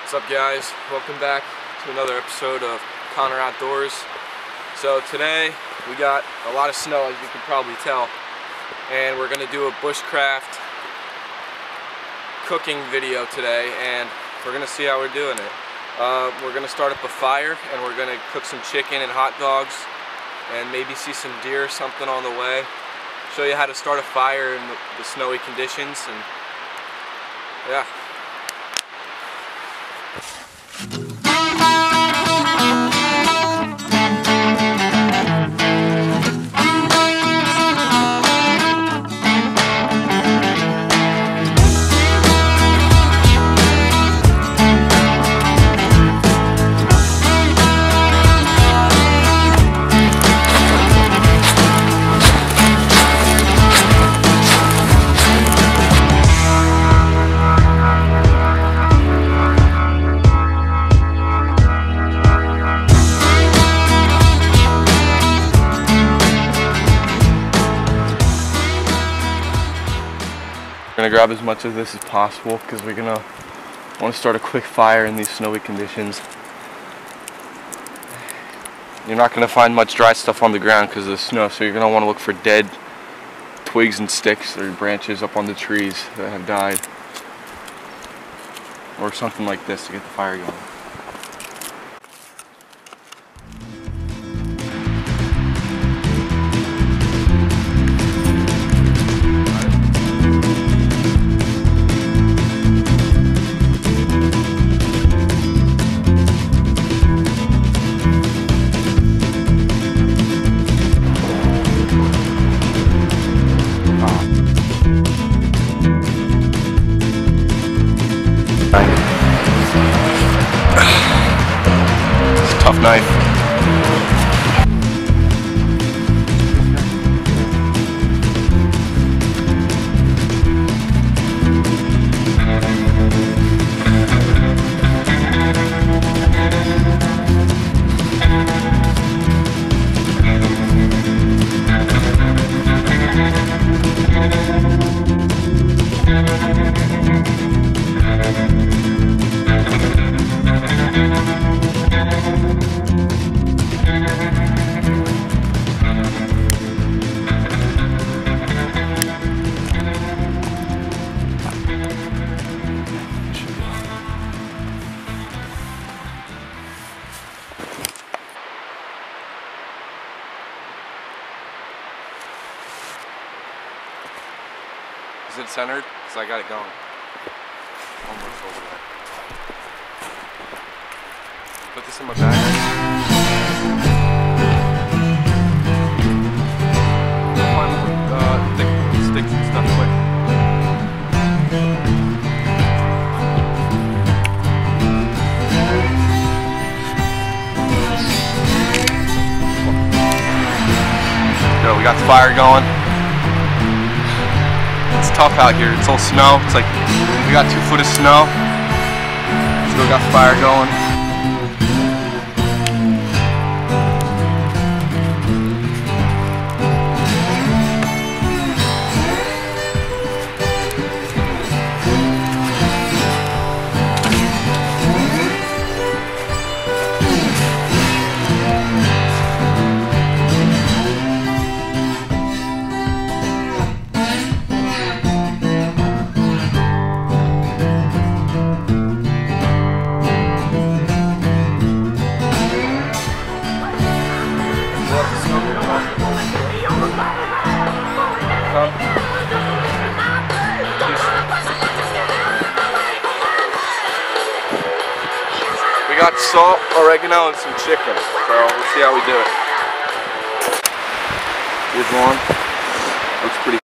What's up, guys? Welcome back to another episode of Connor Outdoors. So today we got a lot of snow, as you can probably tell, and we're going to do a bushcraft cooking video today, and we're going to see how we're doing it. We're going to start up a fire, and we're going to cook some chicken and hot dogs, and maybe see some deer or something on the way. Show you how to start a fire in the snowy conditions, and yeah. We're gonna grab as much of this as possible because we're gonna want to start a quick fire in these snowy conditions. You're not gonna find much dry stuff on the ground because of the snow, so you're gonna want to look for dead twigs and sticks or branches up on the trees that have died, or something like this to get the fire going. Tough knife. Is it centered? Because I got it going. Almost over there. Put this in my bag. Find thick sticks and stuff quick. Yo, we got the fire going. It's tough out here. It's all snow. It's like we got 2 foot of snow. Still got fire going. We got salt, oregano, and some chicken, so we'll see how we do it. Here's one. Looks pretty.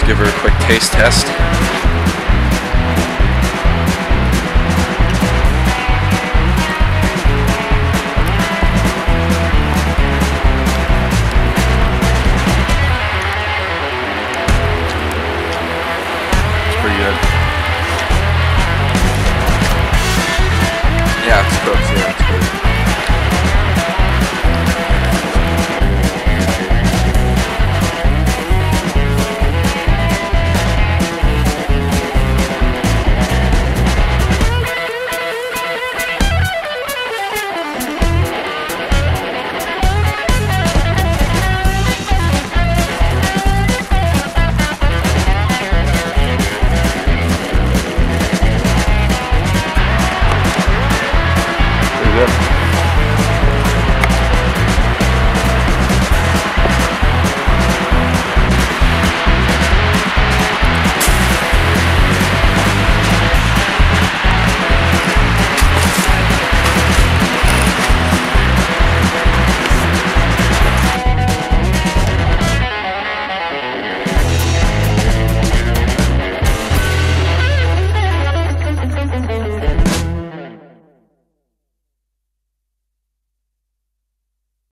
give her a quick taste test.